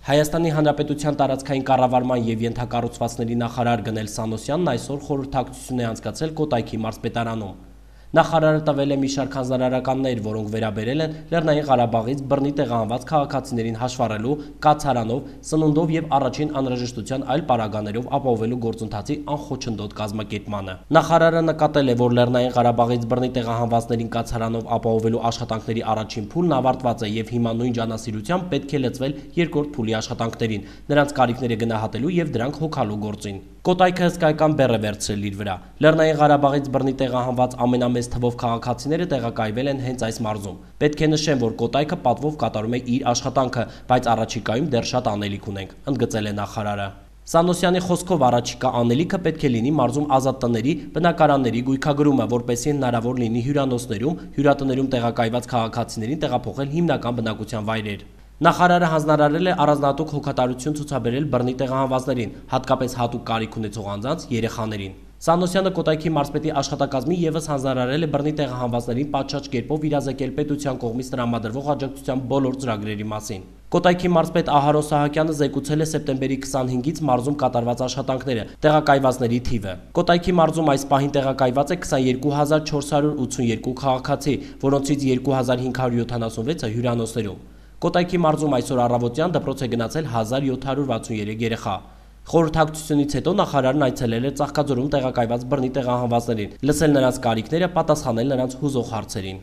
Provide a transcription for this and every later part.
Հայաստանի Հանրապետության տարածքային կառավարման և ենթակառուցվածքների նախարար Գնել Սանոսյանն այսօր խորհրդակցություն է անցկացրել Կոտայքի մարզպետարանում։ Նախարարը տվել է մի շարք հանձնարարականներ, որոնք վերաբերել են Լեռնային Ղարաբաղից բռնի տեղահանված քաղաքացիներին հաշվառելու, կացարանով, սնունդով և առաջին անհրաժեշտության այլ պարագաներով ապահովելու գործընթացի անխոչնդոտ կազմակերպմանը։ Նախարարը նկատել է, որ Լեռնային Ղարաբաղից բռնի տեղահանվածներին կացարանով ապահովելու աշխատանքների առաջին փուլն ավարտված է և հիմա նույն ջանասիրությամբ պետք է լծվել երկրորդ փուլի աշխատանքներին, նրանց կարիքները գնահատելու և դրանք հոգալու գործին։ Կոտայքը հսկայական բեռ է վերցրել իր վրա։ Լեռնային Ղարաբաղից բռնի տեղահանված ամենամեծ թվով քաղաքացիները տեղակայվել են հենց այս մարզում։ Պետք է նշեմ, որ Կոտայքը պատվով կատարում է իր աշխատանքը, բայց առաջիկայում դեռ շատ անելիք ունենք, ընդգծել է նախարարը։ Սանոսյանի խոսքով առաջիկա անելիքը պետք է լինի մարզում ազատ տների, բնակարանների գույքագրումը, որպեսզի հնարավոր լինի հյուրանոցներում, հյուրատներում տեղակայված քաղաքացիներին տեղափոխել հիմնական բնակության վայրեր։ Նախարարը հանձնարարել է առանձնահատուկ հոգատարություն ցուցաբերել բռնի տեղահանվածներին, հատկապես հատուկ կարիք ունեցող անձանց երեխաներին։ Սանոսյանը Կոտայքի մարզպետի աշխատակազմին ևս հանձնարարել է բռնի տեղահանվածներին պատշաճ կերպով իրազեկել պետության կողմից տրամադրվող աջակցության բոլոր ծրագրերի մասին։ Կոտայքի մարզպետ Ահարոն Սահակյանը զեկուցել է սեպտեմբերի 25-ից մարզում կատարված աշխատանքները, տեղակայվածների թիվը։ Կոտայքի մարզում այս պահին տեղակայված է 22482 քաղաքացի, որոնցից 2576-ը հյուրանոցներում։ Կոտայքի մարզում այսօր առավոտյան դպրոց է գնացել 1763 երեխա։ Խորհրդակցությունից հետո նախարարն այցելել է Ծաղկաձորում տեղակայված բռնի տեղահանվածներին, լսել նրանց կարիքները, պատասխանել նրանց հուզող հարցերին։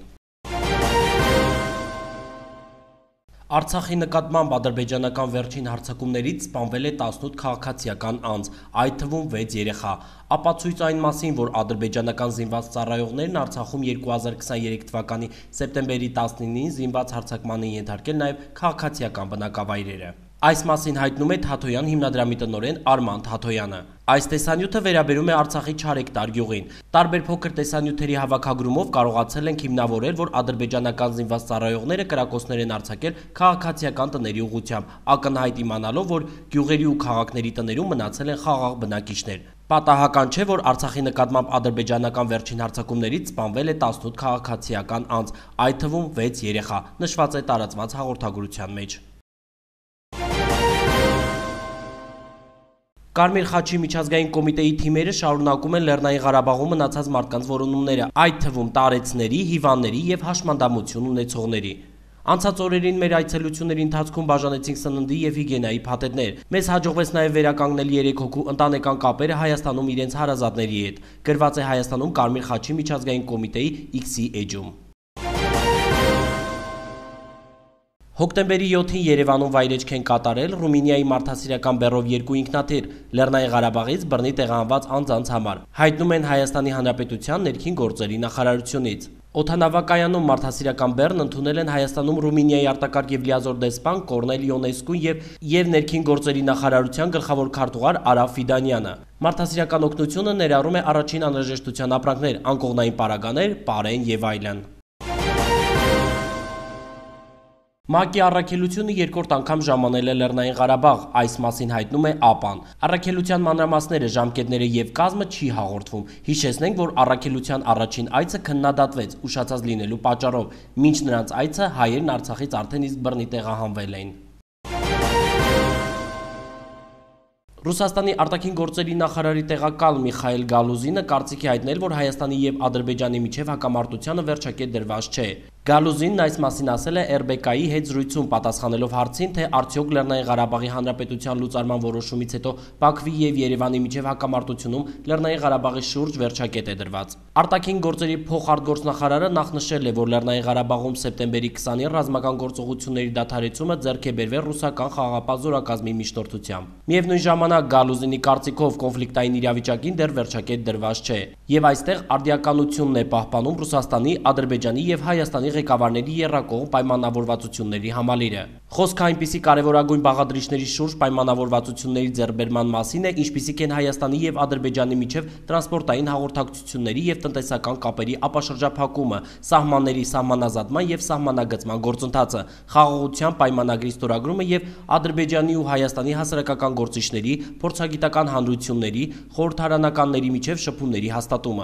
Արցախի նկատմամբ ադրբեջանական վերջին հարձակումներից սպանվել է 18 քաղաքացիական անձ, այդ թվում 6 երեխա։ Ապացույց այն մասին, որ ադրբեջանական զինված ծառայողներն Արցախում 2023 թվականի սեպտեմբերի 19-ին զինված հարձակման են ենթարկել նաև քաղաքացիական բնակավայրերը։ Այս մասին հայտնում է Թաթոյան հիմնադրամի տնօրեն Արման Թաթոյանը։ Այս տեսանյութը վերաբերում է Արցախի Չարեկտար գյուղին։ Տարբեր փոքր տեսանյութերի հավաքագրումով կարողացել ենք հիմնավորել, որ ադրբեջանական զինված ծառայողները կրակոցներ են արձակել քաղաքացիական տների ուղղությամբ, ակնհայտ իմանալով, որ գյուղերի ու քաղաքների տներում մնացել են խաղաղ բնակիչներ։ Պատահական չէ, որ Արցախի նկատմամբ ադրբեջանական վերջին հարձակումներից սպանվել է 18 քաղաքացիական անձ, այդ թվում 6 երեխա, նշված է տարածված հաղորդագրության մեջ։ Կարմիր խաչի միջազգային կոմիտեի թիմերը շարունակում են Լեռնային Ղարաբաղում մնացած մարդկանց որոնումները, այդ թվում տարեցների, հիվանդների և հաշմանդամություն ունեցողների։ Անցած օրերին մեր այցելությունների ընթացքում բաժանեցինք սննդի և հիգիենայի փաթեթներ։ Մեզ հաջողվեց նաև վերականգնել 3 հոգու ընտանեկան կապերը Հայաստանում իրենց հարազատների հետ, գրված է Հայաստանում Կարմիր խաչի միջազգային կոմիտեի X-ի էջում։ Հոկտեմբերի 7-ին Երևանում վայրեջք են կատարել Ռումինիայի մարդասիրական բեռով 2 ինքնաթիռ Լեռնային Ղարաբաղից բռնի տեղահանված անձանց համար, հայտնում են Հայաստանի Հանրապետության ներքին գործերի նախարարությունից։ Օդանավակայանում մարդասիրական բեռն ընդունել են Հայաստանում Ռումինիայի արտակարգ և լիազոր դեսպան Կորնել Յոնեսկուն և ներքին գործերի նախարարության գլխավոր քարտուղար Արա Ֆիդանյանը։ Մարդասիրական օգնությունը ներառում է առաջին անհրաժեշտության ապրանքներ, անկողնային պարագաներ, պարեն և այլն։ ՄԱԿ-ի առաքելությունը երկրորդ անգամ ժամանել է Լեռնային Ղարաբաղ, այս մասին հայտնում է ԱՊԱ-ն։ Առաքելության մանրամասները, ժամկետները և կազմը չի հաղորդվում։ Հիշեցնենք, որ առաքելության առաջին այցը քննադատվեց ուշացած լինելու պատճառով, մինչ նրանց այցը հայերն Արցախից արդեն իսկ բռնի տեղահանվել էին։ Ռուսաստանի արտաքին գործերի նախարարի տեղակալ Միխայիլ Գալուզինը կարծիք է հայտնել, որ Հայաստանի և Ադրբեջանի միջև հակամարտությանը վերջակետ դրված չէ։ Գալուզինն այս մասին ասել է RBK-ի հետ զրույցում, պատասխանելով հարցին, թե արդյոք Լեռնային Ղարաբաղի Հանրապետության լուծարման որոշումից հետո Բաքվի և Երևանի միջև հակամարտությունում Լեռնային Ղարաբաղի շուրջ վերջակետ է դրված։ Արտաքին գործերի փոխարտգործնախարարը նախ նշել է, որ Լեռնային Ղարաբաղում սեպտեմբերի 20-ին ռազմական գործողությունների դադարեցումը ձեռք է բերվել ռուսական խաղաղապահ զորակազմի միջնորդությամբ։ Միևնույն ժամանակ Գալուզինի կարծիքով կոնֆլիկտային իրավիճակին դեռ վերջակետ դրված չէ, եւ այստեղ արդիականությունն է պահպանում Ռուսաստանի, Ադրբեջանի եւ Հայաստանի ղեկավարների եռակողմ պայմանավորվածությունների համալիրը։ Խոսքը այնպիսի կարևորագույն բաղադրիչների շուրջ պայմանավորվածությունների ձեռքբերման մասին է, ինչպիսիք են Հայաստանի եւ Ադրբեջանի միջև տրանսպորտային հաղորդակցությունների եւ տնտեսական կապերի ապաշրջափակումը, սահմանների սահմանազատման եւ սահմանագծման գործընթացը, խաղաղության պայմանագրի ստորագրումը եւ Ադրբեջանի ու Հայաստանի հասարակական գործիչների, փորձագիտական հանրությունների, խորհրդարանականների միջև շփումների հաստատումը։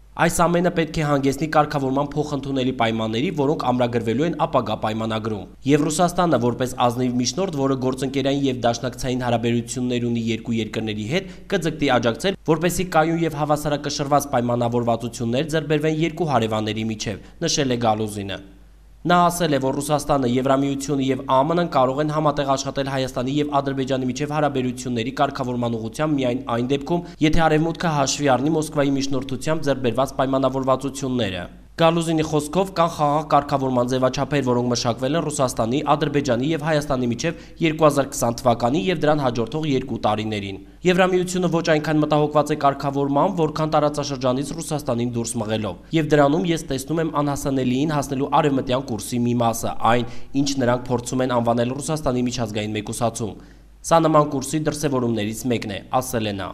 Այս ամենը պետք է հանգեցնի կարգավորման փոխընդունելի պայմանների, որոնք ամրագրվելու են ապագա պայմանագրում։ Եվ Ռուսաստանը, որպես ազնիվ միջնորդ, որը գործընկերային եւ դաշնակցային հարաբերություններ ունի երկու երկրների հետ, կձգտի աջակցել, որպեսզի կայուն եւ հավասարակշռված պայմանավորվածություններ ձեռք բերվեն երկու հարևանների միջև, նշել է Գալուզինը։ Նա ասել է, որ Ռուսաստանը, Եվրամիությունը եւ ԱՄՆ-ն կարող են համատեղ աշխատել Հայաստանի եւ Ադրբեջանի միջև հարաբերությունների կարգավորման ուղղությամբ միայն այն դեպքում, եթե Արևմուտքը հաշվի առնի Մոսկվայի միջնորդությամբ ձեռք բերված պայմանավորվածությունները։ Գալուզինի խոսքով կան խաղաղ կարգավորման ձևաչափեր, որոնք մշակվել են Ռուսաստանի, Ադրբեջանի եւ Հայաստանի միջև 2020 թվականի եւ դրան հաջորդող 2 տարիներին։ Եվրամիությունը ոչ այնքան մտահոգված է կարգավորման, որքան տարածաշրջանից Ռուսաստանին դուրս մղելով։ Եվ դրանում ես տեսնում եմ անհասանելիին հասնելու արևմտյան կուրսի մի մասը, այն, ինչ նրանք փորձում են անվանել Ռուսաստանի միջազգային մեկուսացում։ Սա նման կուրսի դրսևորումներից մեկն է, ասել է նա։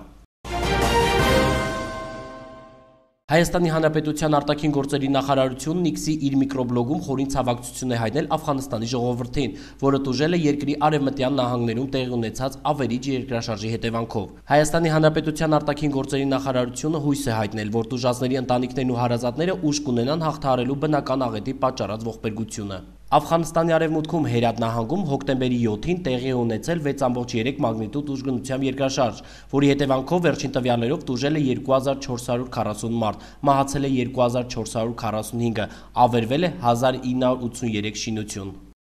Հայաստանի Հանրապետության արտաքին գործերի նախարարությունն Նիքսի իր միկրոբլոգում խորին ցավակցություն է հայտնել Աֆղանստանի ժողովրդին, որը տուժել է երկրի արևմտյան նահանգներում տեղի ունեցած ավերիչ երկրաշարժի հետևանքով։ Հայաստանի Հանրապետության արտաքին գործերի նախարարությունը հույս է հայտնել, որ տուժածների ընտանիքներն ու հարազատները ուժ կունենան հաղթահարելու բնական աղետի պատճառած ողբերգությունը։ Աֆղանստանի արևմուտքում Հերաթ նահանգում հոկտեմբերի 7-ին տեղի է ունեցել 6.3 մագնիտուդ ուժգնությամբ երկրաշարժ, որի հետևանքով վերջին տվյալներով տուժել է 2440 մարդ, մահացել է 2445-ը, ավերվել է 1983 շինություն։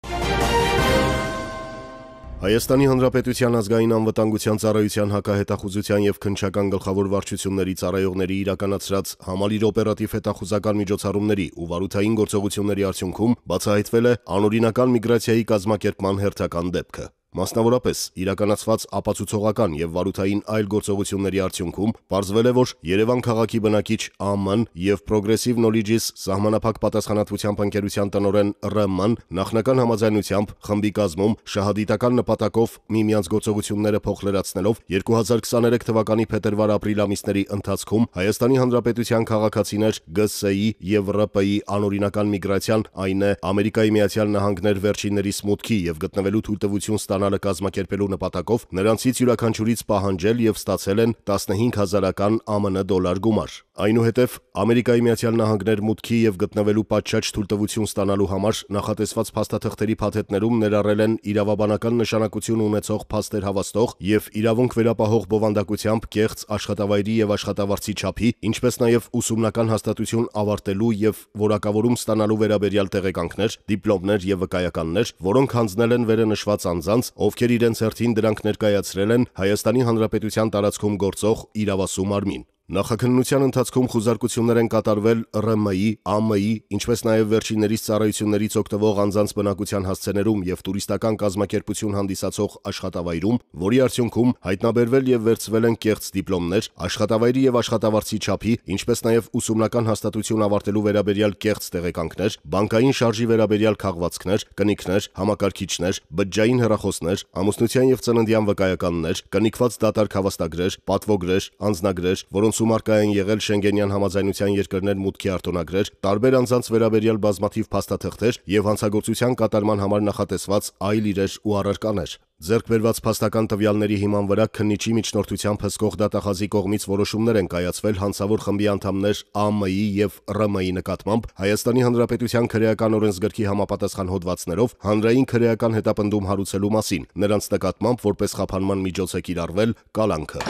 Հայաստանի Հանրապետության ազգային անվտանգության ծառայության հակահետախուզության եւ քննչական գլխավոր վարչությունների ծառայողների իրականացրած համալիր օպերատիվ հետախուզական միջոցառումների ու վարութային գործողությունների արդյունքում բացահայտվել է անօրինական միգրացիայի կազմակերպման հերթական դեպքը։ Մասնավորապես, իրականացված ապացուցողական եւ վարութային այլ գործողությունների արդյունքում պարզվել է, որ Երևան քաղաքի բնակիչ ԱՄՆ եւ Progressive Knowledge-ից սահմանափակ պատասխանատվությամբ ընկերության տնօրեն ՌՄ-ն նախնական համաձայնությամբ խմբի կազմում շահադիտական նպատակով միմյանց գործողությունները փոխլրացնելով 2023 թվականի փետրվար-ապրիլ ամիսների ընթացքում Հայաստանի Հանրապետության քաղաքացիներ ԳՍ-ի եւ ՌՊ-ի անօրինական միգրացիան, այն է Ամերիկայի Միացյալ Նահանգներ վերջինների սմուտքի եւ գտնվելու թույլտվություն ստանալը կազմակերպելու նպատակով նրանցից յուրաքանչյուրից պահանջել եւ ստացել են 15,000-ական ԱՄՆ դոլար գումար։ Այնուհետև Ամերիկայի Միացյալ Նահանգներ մուտքի եւ գտնվելու պատշաճ թույլտվություն ստանալու համար նախատեսված փաստաթղթերի փաթեթներում ներառել են իրավաբանական նշանակություն ունեցող փաստեր հավաստող եւ իրավունք վերապահող բովանդակությամբ կեղծ աշխատավայրի եւ աշխատավարձի չափի, ինչպես նաեւ ուսումնական հաստատություն ավարտելու եւ որակավորում ստանալու վերաբերյալ տեղեկանքներ, դիպլոմներ եւ վկայականներ, որոնք հանձնել են վերենշված անձանց, ովքեր իրենց հերթին դրանք ներկայացրել են Հայաստանի Հանրապետության տարածքում գործող իրավասու մարմին։ Նախաքննության ընթացքում խուզարկություններ են կատարվել ՌՄ-ի, ԱՄՆ-ի, ինչպես նաև վերջիններիս ծառայություններից օգտվող անձանց բնակության հասցեներում եւ տուրիստական կազմակերպություն հանդիսացող աշխատավայրում, որի արդյունքում հայտնաբերվել եւ վերցվել են կեղծ դիպլոմներ, աշխատավայրի եւ աշխատավարձի չափի, ինչպես նաև ուսումնական հաստատություն ավարտելու վերաբերյալ կեղծ տեղեկանքներ, բանկային շարժի վերաբերյալ քաղվածքներ, կնիքներ, համակարգիչներ, բջջային հեռախոսներ, ամուսնության եւ ծննդյան վկայականներ, կնիկված դատարկ հավաստագրեր, պատվոգրեր, անձնագրեր, որոնց ումարկա են եղել Շենգենյան համաձայնության երկրներ մուտքի արտոնագրեր, տարբեր անձանց վերաբերյալ բազմաթիվ փաստաթղթեր եւ հանցագործության կատարման համար նախատեսված այլ իրեր ու առարկաներ։ Ձեռք բերված փաստական տվյալների հիման վրա քննիչի միջնորդությամբ հսկող դատախազի կողմից որոշումներ են կայացվել հանցավոր խմբի անդամներ ԱՄՆ-ի եւ ՌՄ-ի նկատմամբ Հայաստանի Հանրապետության քրեական օրենսգրքի համապատասխան հոդվածներով հանրային քրեական հետապնդում հարուցելու մասին, նրանց նկատմամբ որպես խափանման միջոց է կիրառվել կալանքը։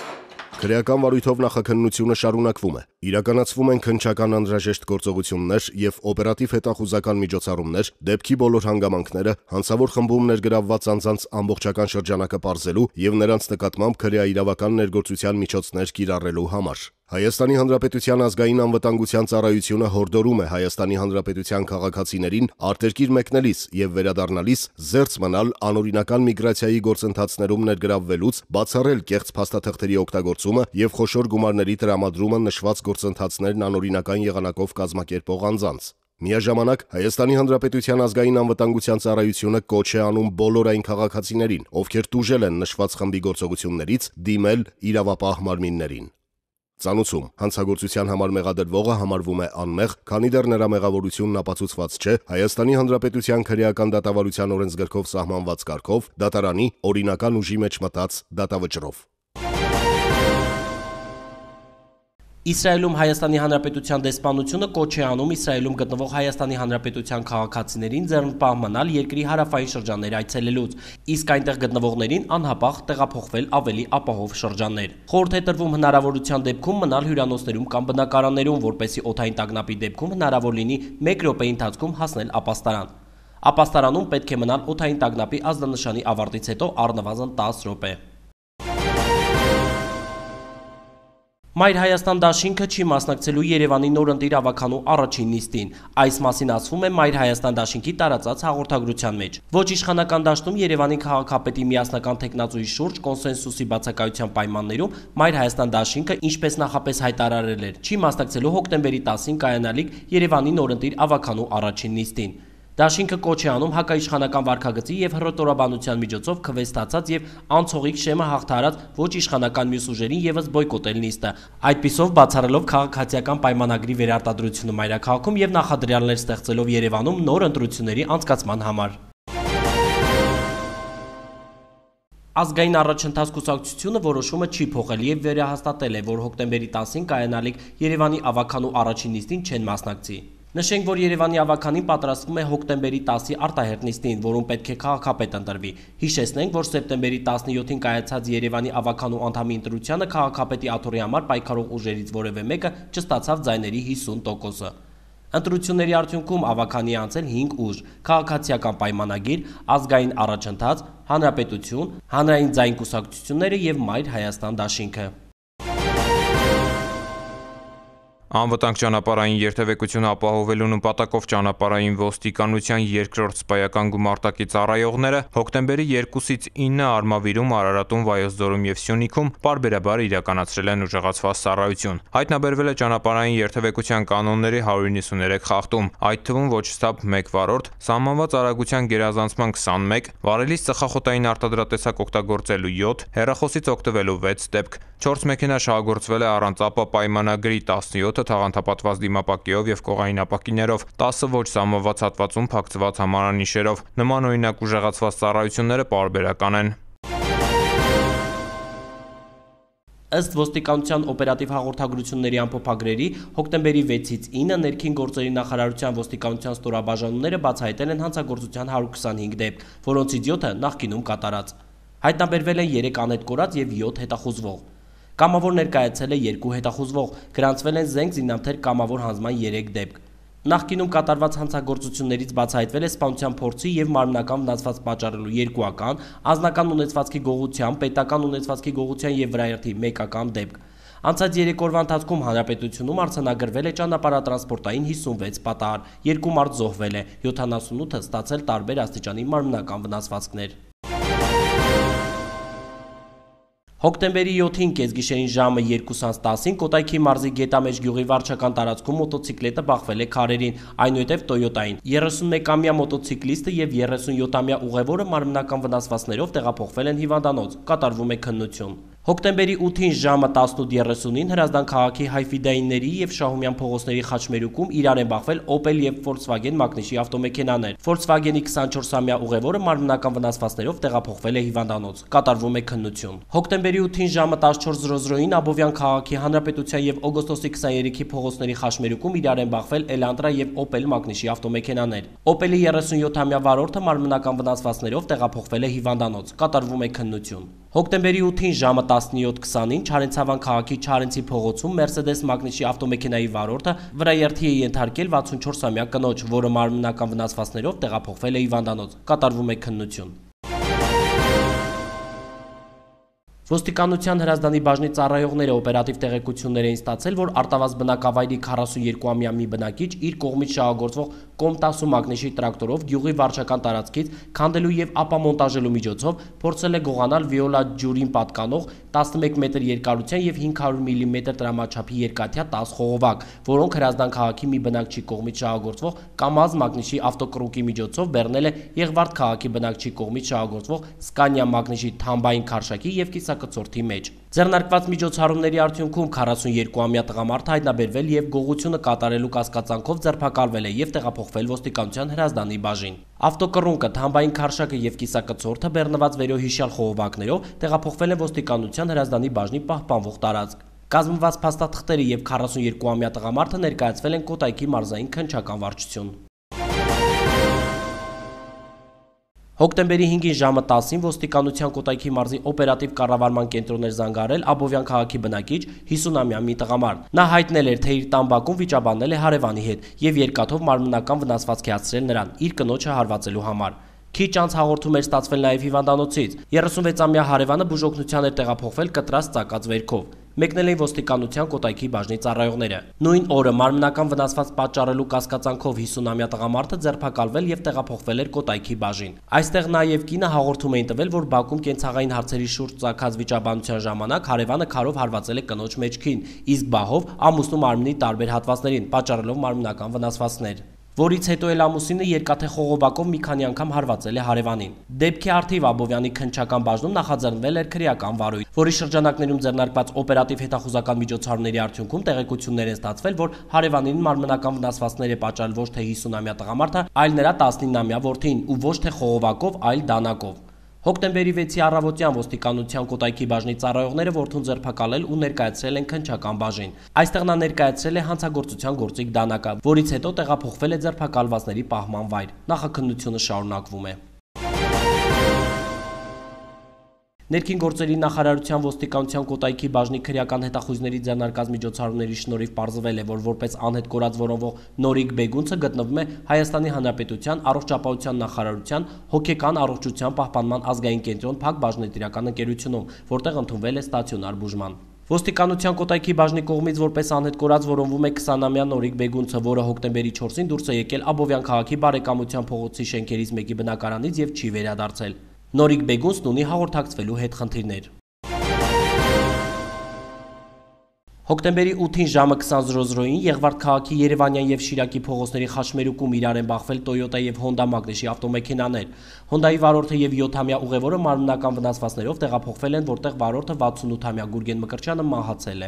Քրեական վարույթով նախաքննությունը շարունակվում է։ Իրականացվում են քննչական անհրաժեշտ գործողություններ եւ օպերատիվ հետախուզական միջոցառումներ դեպքի բոլոր հանգամանքները հանցավոր խմբում ներգրավված անձանց ամբողջական շրջանակը պարզելու եւ նրանց նկատմամբ քրեաիրավական ներգործության միջոցներ կիրառելու համար։ Հայաստանի Հանրապետության ազգային անվտանգության ծառայությունը հորդորում է Հայաստանի Հանրապետության քաղաքացիներին արտերկիր մեկնելիս եւ վերադառնալիս զերծ մնալ անօրինական միգրացիայի գործընթացներում ներգրավվելուց, բացառել կեղծ փաստաթղթերի օգտագործումը եւ խոշոր գումարների տրամադրումը նշված գործընթացներն անօրինական եղանակով կազմակերպող անձանց։ Միաժամանակ Հայաստանի Հանրապետության ազգային անվտանգության ծառայությունը կոչ է անում բոլոր այն քաղաքացիներին, ովքեր տուժել են նշված խմբի գործողություններից, դիմել իրավապահ մարմիններին։ Ծանուցում հանցագործության համար մեղադրվողը համարվում է անմեղ, քանի դեռ նրա մեղավորությունն ապացուցված չէ Հայաստանի Հանրապետության քրեական դատավարության օրենսգրքով սահմանված կարգով, դատարանի օրինական ուժի մեջ մտած դատավճռով։ Իսրայելում Հայաստանի Հանրապետության դեսպանությունը կոչ է անում Իսրայելում գտնվող Հայաստանի Հանրապետության քաղաքացիներին ձեռնպահ մնալ երկրի հարավային շրջաններ այցելելուց, իսկ այնտեղ գտնվողներին անհապաղ տեղափոխվել ավելի ապահով շրջաններ։ Խորհուրդ է տրվում հնարավորության դեպքում մնալ հյուրանոցներում կամ բնակարաններում, որպեսզի օդային տագնապի դեպքում հնարավոր լինի 1 րոպեի ընթացքում հասնել ապաստարան։ Ապաստարանում պետք է մնալ օդային տագնապի ազդանշանի ավարտից հետո առնվազն 10 րոպե։ Մայր Հայաստան դաշինքը չի մասնակցելու Երևանի նորընտիր ավականու առաջին նիստին։ Այս մասին ասվում է Մայր Հայաստան դաշինքի տարածած հաղորդագրության մեջ։ Ոչ իշխանական դաշտում Երևանի քաղաքապետի միասնական թեկնածուի շուրջ կոնսենսուսի բացակայության պայմաններում Մայր Հայաստան դաշինքը, ինչպես նախապես հայտարարել էր, չի մասնակցելու հոկտեմբերի 10-ին կայանալիք Երևանի նորընտիր ավականու առաջին նիստին։ Դաշինքը կոչ է անում հակաիշխանական վարքագծի եւ հռետորաբանության միջոցով քվեստացած եւ անցողիկ շեմը հաղթահարած ոչ իշխանական մյուս ուժերին եւս բոյկոտել նիստը, այդպիսով բացառելով քաղաքացիական պայմանագրի վերարտադրությունը մայրաքաղաքում եւ նախադրյալներ ստեղծելով Երևանում նոր ընտրությունների անցկացման համար։ Ազգային առաջընթաց կուսակցությունը որոշումը չի փոխել եւ վերահաստատել է, որ հոկտեմբերի 10-ին կայանալիք Երևանի ավականու առաջին նիստին չեն մասնակցի։ Նշենք, որ Երևանի ավականին պատրաստվում է հոկտեմբերի 10-ի արտահերթ նիստին, որում պետք է քաղաքապետ ընտրվի։ Հիշեցնենք, որ սեպտեմբերի 17-ին կայացած Երևանի ավականու անդամի ընտրությանը քաղաքապետի աթոռի համար պայքարող ուժերից որևէ մեկը չստացավ ձայների 50%-ը։ Ընտրությունների արդյունքում ավականի անցել 5 ուժ՝ քաղաքացիական պայմանագիր, ազգային առաջընթաց, հանրապետություն, հանրային ձայն կուսակցությունները եւ Մայր Հայաստան դաշինքը։ Անվտանգ ճանապարհային երթևեկությունը ապահովելու նպատակով ճանապարհային ոստիկանության երկրորդ սպայական գումարտակի ծառայողները հոկտեմբերի 2-ից 9 Արմավիրում, Արարատում, Վայոց ձորում եւ Սյունիքում պարբերաբար իրականացրել են ուժեղացված ծառայություն։ Հայտնաբերվել է ճանապարհային երթևեկության կանոնների 193 խախտում, այդ թվում ոչ ստապ 1 վարորդ, սահմանված արագության գերազանցման 21, վարելիս ծխախոտային արտադրատեսակ օգտագործելու 7, հեռախոսից օգտվելու 6 դեպք, 4 մեքենա շահագործվել է առանց ԱՊԱ պայմանագրի 17 թաղանթապատված դիմապակիով եւ կողային ապակիներով, 10 ոչ սահմանված հատվածում փակցված համարանիշերով։ Նման օրինակ ուժեղացված ծառայությունները պարբերական են։ Ըստ ոստիկանության օպերատիվ հաղորդագրությունների ամփոփագրերի, հոկտեմբերի 6-ից 9 ներքին գործերի նախարարության ոստիկանության ստորաբաժանումները բացահայտել են հանցագործության 125 դեպք, որոնցից 7-ը նախկինում կատարած։ Հայտնաբերվել են 3 անհետ կորած եւ 7 հետախուզվող։ Կամավոր ներկայացել է 2 հետախուզվող, գրանցվել են զենք զինամթերք կամավոր հանձնման 3 դեպք։ Նախկինում կատարված հանցագործություններից բացահայտվել է սպանության փորձի եւ մարմնական վնասված պատճառելու 2-ական, անձնական ունեցվածքի գողության, պետական ունեցվածքի գողության եւ վրայերթի 1-ական դեպք։ Անցած 3 օրվա ընթացքում հանրապետությունում արձանագրվել է ճանապարհատրանսպորտային 56 պատահար, 2 մարդ զոհվել է, 78-ը ստացել տարբեր աստիճանի մարմնական վնասվածքներ։ Հոկտեմբերի 7-ին կեսգիշերին ժամը 2:10-ին Կոտայքի մարզի Գետամեջ գյուղի վարչական տարածքում մոտոցիկլետը բախվել է քարերին, այնուհետև Տոյոտային։ 31-ամյա մոտոցիկլիստը եւ 37-ամյա ուղևորը մարմնական վնասվածքներով տեղափոխվել են հիվանդանոց, կատարվում է քննություն։ Հոկտեմբերի 8-ին ժամը 18:30-ին Հրազդան քաղաքի Հայֆիդայինների եւ Շահումյան փողոցների խաչմերուկում իրար են բախվել Opel եւ Volkswagen մակնիշի ավտոմեքենաներ։ Volkswagen-ի 24-ամյա ուղևորը մարմնական վնասվածքներով տեղափոխվել է հիվանդանոց, կատարվում է քննություն։ Հոկտեմբերի 8-ին ժամը 14:00-ին Աբովյան քաղաքի Հանրապետության եւ օգոստոսի 23-ի փողոցների խաչմերուկում իրար են բախվել Elantra եւ Opel մակնիշի ավտոմեքենաներ։ Opel-ի 37-ամյա վարորդը մարմնական վնասվածքներով տեղափոխվել է հիվանդանոց, կատարվում է քննություն։ Հոկտեմբերի 8-ին ժամը 17:20-ին Չարենցավան քաղաքի Չարենցի փողոցում Mercedes մակնիշի ավտոմեքենայի վարորդը վրայերթի է ենթարկել 64-ամյա կնոջ, որը մարմնական վնասվածքներով տեղափոխվել է հիվանդանոց, կատարվում է քննություն։ Ոստիկանության Հրազդանի բաժնի ծառայողները օպերատիվ տեղեկություններ էին ստացել, որ արտավազ բնակավայրի 42-ամյա մի բնակիչ իր կողմից շահագործվող Կոմ-10 մակնիշի տրակտորով գյուղի վարչական տարածքից քանդելու եւ ապամոնտաժելու միջոցով փորձել է գողանալ վիոլա ջուրին պատկանող 11 մետր երկարության եւ 500 մմ տրամաչափի երկաթյա 10 խողովակ, որոնք Հրազդան քաղաքի մի բնակչի կողմից շահագործվող Կամազ մակնիշի ավտոկրուկի միջոցով բեռնել է Եղվարդ քաղաքի բնակչի կողմից շահագործվող Սկանիա մակնիշի թամբային քարշակի եւ կիսակցորդի մեջ։ Ձեռնարկված միջոցառումների արդյունքում 42-ամյա տղամարդը հայտնաբերվել եւ գողությունը կատարելու կասկածանքով ձերբակալվել է եւ տեղափոխվել ոստիկանության Հրազդանի բաժին։ Ավտոկռունկը, թամբային քարշակը եւ կիսակցորդը բեռնված վերոհիշյալ խողովակներով տեղափոխվել են ոստիկանության Հրազդանի բաժնի պահպանվող տարածք։ Կազմված փաստաթղթերի եւ 42-ամյա տղամարդը ներկայացվել են Կոտայքի մարզային քննչական վարչություն։ Հոկտեմբերի 5-ին ժամը 10-ին ոստիկանության Կոտայքի մարզի օպերատիվ կառավարման կենտրոն էր զանգարել Աբովյան քաղաքի բնակիչ 50-ամյա մի տղամարդ։ Նա հայտնել էր, թե իր տան բակում վիճաբանել է հարևանի հետ եւ երկաթով մարմնական վնասվածք է հասցրել նրան իր կնոջը հարվածելու համար։ Քիչ անց հաղորդում էր ստացվել նաև հիվանդանոցից։ 36-ամյա հարևանը բուժօգնության էր տեղափոխվել կտրած ծակած վերքով։ Մեկնել էին ոստիկանության Կոտայքի բաժնի ծառայողները։ Նույն օրը մարմնական վնասված պատճառելու կասկածանքով 50-ամյա տղամարդը ձերբակալվել եւ տեղափոխվել էր Կոտայքի բաժին։ Այստեղ նաև կինը հաղորդում էին տվել, որ բակում կենցաղային հարցերի շուրջ ծագած վիճաբանության ժամանակ հարևանը քարով հարվածել է կնոջ մեջքին, իսկ բահով ամուսնու մարմնի տարբեր հատվածներին, պատճառելով մարմնական վնասվածքներ։ Որից հետո էլ ամուսինը երկաթե խողովակով մի քանի անգամ հարվածել է հարևանին։ Դեպքի առթիվ Աբովյանի քննչական բաժնում նախաձեռնվել էր քրեական վարույթ, որի շրջանակներում ձեռնարկված օպերատիվ հետախուզական միջոցառումների արդյունքում տեղեկություններ են ստացվել, որ հարևանին մարմնական վնասվածքներ է պատճառել ոչ թե 50-ամյա տղամարդը, այլ նրա 19-ամյա որդին, ու ոչ թե խողովակով, այլ դանակով։ Հոկտեմբերի 6-ի առավոտյան ոստիկանության Կոտայքի բաժնի ծառայողները որդուն ձերբակալել ու ներկայացրել են քննչական բաժին։ Այստեղ նա ներկայացրել է հանցագործության գործիք դանակը, որից հետո տեղափոխվել է ձերբակալվածների պահման վայր։ Նախաքննությունը շարունակվում է։ Ներքին գործերի նախարարության ոստիկանության Կոտայքի բաժնի քրեական հետախույզների ձեռնարկած միջոցառումների շնորհիվ պարզվել է, որ որպես անհետ կորած որոնվող Նորիկ Բեգունցը գտնվում է Հայաստանի Հանրապետության առողջապահության նախարարության հոգեկան առողջության պահպանման ազգային կենտրոն Փակ բաժնետիրական ընկերությունում, որտեղ ընդունվել է ստացիոնար բուժման։ Ոստիկանության Կոտայքի բաժնի կողմից որպես անհետ կորած որոնվում է 20-ամյա Նորիկ Բեգունցը, որը հոկտեմբերի 4-ին դուրս է եկել Աբովյան քաղաքի բարեկամության փողոցի շենքերից մեկի բնակարանից եւ չի վերադարձել։ Նորիկ Բեգունցն ունի հաղորդակցվելու հետխնդիրներ։ Հոկտեմբերի 8-ին ժամը 20:00-ին Եղվարդ քաղաքի Երևանյան եւ Շիրակի փողոցների խաչմերուկում իրար են բախվել Toyota եւ Honda Magnesh-ի ավտոմեքենաներ։ Հոնդայի վարորդը եւ 7-ամյա ուղևորը մարմնական վնասվածքներով տեղափոխվել են, որտեղ վարորդը 68-ամյա Գուրգեն Մկրտչյանը մահացել է։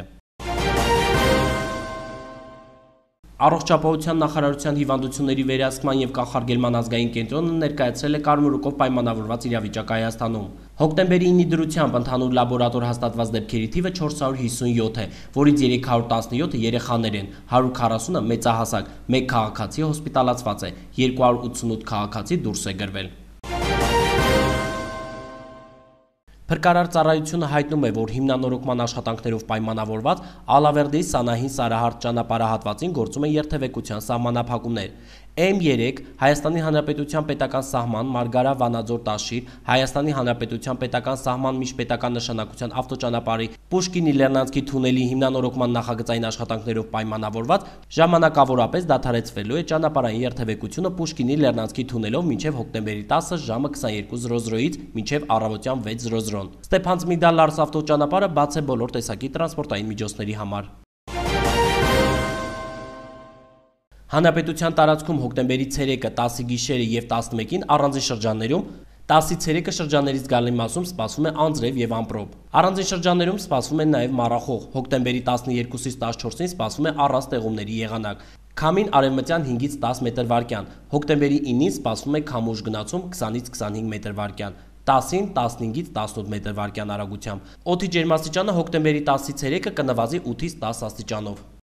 Առողջապահության նախարարության հիվանդությունների վերահսկման եւ կանխարգելման ազգային կենտրոնը ներկայացրել է կարմրուկով պայմանավորված իրավիճակ Հայաստանում։ Հոկտեմբերի 9-ի դրությամբ ընդհանուր լաբորատոր հաստատված դեպքերի թիվը 457 է, որից 317-ը երեխաներ են, 140-ը մեծահասակ, 1 քաղաքացի հոսպիտալացված է, 288 քաղաքացի դուրս է գրվել։ Փրկարար ծառայությունը հայտնում է, որ հիմնանորոգման աշխատանքներով պայմանավորված Ալավերդի Սանահին Սարահարթ ճանապարհահատվածին գործում են երթևեկության սահմանափակումներ։ M3 Հայաստանի Հանրապետության պետական սահման Մարգարա Վանաձոր Տաշիր, Հայաստանի Հանրապետության պետական սահման միջպետական նշանակության ավտոճանապարհի Պուշկինի Լեռնանցքի թունելի հիմնանորոգման նախագծային աշխատանքներով պայմանավորված ժամանակավորապես դադարեցվելու է ճանապարհային երթևեկությունը Պուշկինի Լեռնանցքի թունելով մինչև հոկտեմբերի 10 ժամը 22:00-ից մինչև առավոտյան 6:00։ Ստեփանցմիդա-Լարս ավտոճանապարհը բաց է բոլոր տեսակի տրանսպորտային միջոցների համար։ Հանրապետության տարածքում հոկտեմբերի 3-ը, 10-ի գիշերը եւ 11-ին առանձին շրջաններում, 10-ից 3-ը շրջաններից գալի մասում սպասվում է անձրև եւ ամպրոպ։ Առանձին շրջաններում սպասվում է նաեւ մառախող։ Հոկտեմբերի 12-ից 14-ին սպասվում է առանց տեղումների եղանակ։ Քամին արևմտյան 5-ից 10 մետր/վայրկյան։ Հոկտեմբերի 9-ին սպասվում է քամուշ գնացում 20-ից 25 մետր/վայրկյան։ 10-ին 15-ից 18 մետր/վայրկյան արագությամբ։ Օդի ջերմաստիճանը հոկտեմբերի 10-ից 3-ը կնվազի 8-ից 10 աստիճանով։